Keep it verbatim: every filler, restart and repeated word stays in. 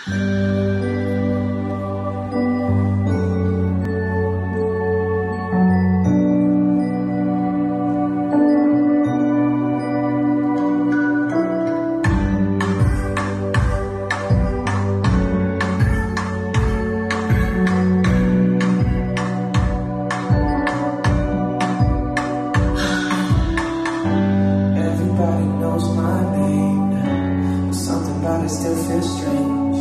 Everybody knows my name now, but something about it still feels strange.